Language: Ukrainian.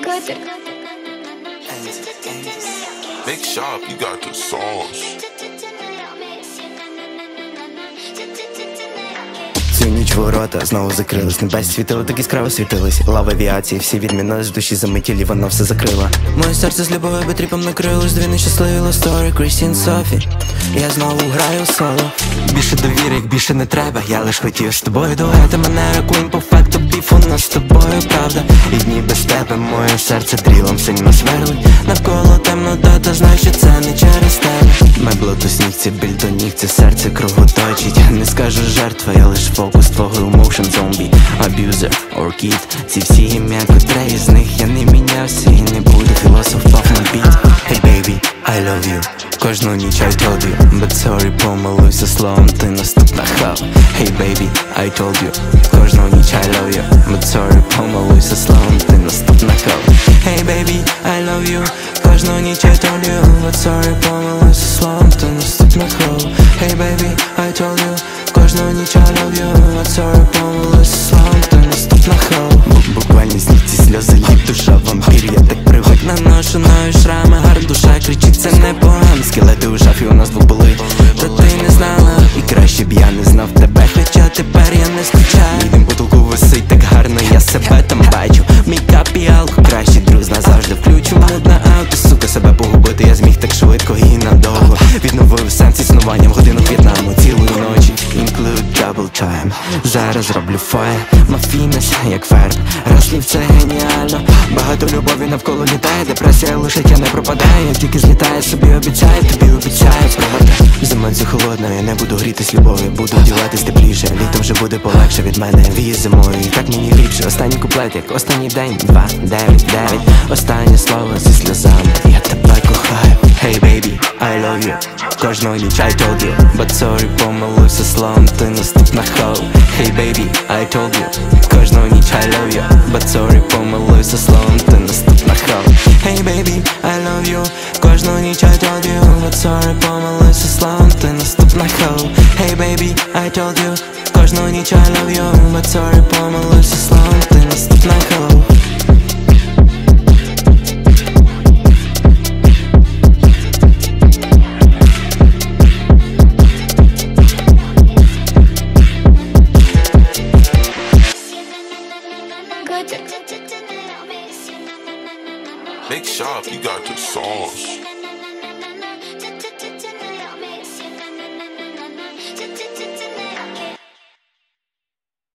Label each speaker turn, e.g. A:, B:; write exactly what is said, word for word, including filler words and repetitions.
A: Make sharp, you got the sauce.
B: Цю ніч ворота знову закрились. Небесні світла, так яскраво світились. Лава авіації, всі відмінили, душі заметіль, вона все закрила. Моє серце з любов'ю тріпом накрилось. Дві нещасливі ластори, Kristi and Sofi. Я знову граю соло. Більше довіри, як більше не треба. Я лиш хотів з тобою дуети. Манера Quinn, по факту біф, у нас з тобою правда. І дні без тебе моє серце дрілом сильно сверлить. Навколо темнота, та знай, що це не через тебе. Мебло то сніг, це біль до ніг, це серце кровоточить. Не скажу жертва, я лиш фокус твого emotion zombie. Abuser, or kid, ці всі ім'я, котре із них я не мінявся і не буду. Філософ пав на біт. Hey baby, I love you. Кожну ніч I told you, but sorry, помилився словом, ти наступна хав. Hey baby, I told you. Кожну ніч I love you, but sorry, помилився словом, ти наступна хав. Hey baby, I love you. Кожну ніч I told you, but sorry, помилився словом, ти наступна хав. Hey baby, I told you. Кожну ніч I love you, but sorry, помилився словом, ти наступна хав. Буквально сніг ці сльози, їх душа вампір, я так привик. Наношу нові шрами, гарна душа кричить, це непогано. Скелети у шафі у нас двох були, та ти не знала. І краще б я не знав тебе, хоча тепер я не скучаю. Мій дим потолку висить так гарно, я себе там бачу. Мейкап і алко, кращий друг назавжди включу. Мод на ауто, сука, себе погубити я зміг так швидко і надовго. Відновив сенс існування в годину В'єтнаму цілої ночі. Include double time. Зараз роблю фаєр, мафінес, як ферб. Розслів це геніально. Багато любові навколо літає, депресія лишить, я не пропадаю. Як тільки злітає, собі обіцяю, тобі обіцяю, правда. Зима цю холодна, я не буду грітись любов'ю, буду вдіватись тепліше. Літом вже буде полегше від мене, віз зимою, і так мені ліпше. Останній куплет, як останній день, два, дев'ять, дев'ять. Останнє слово зі сльозами, я тебе кохаю. Hey baby, I love you. Кожну ніч I told you, but sorry, помилився словом, ти наступна хау. Hey baby, I told you. Кожну ніч I love you, but sorry, помилився словом, ти наступна хау. Hey baby, I love you. Кожну ніч I told you, but sorry, помилився словом, ти наступна хау. Hey baby, I told you. Кожну ніч I love you, but sorry, помилився словом, ти наступна хау.
A: Make sharp, you got the sauce.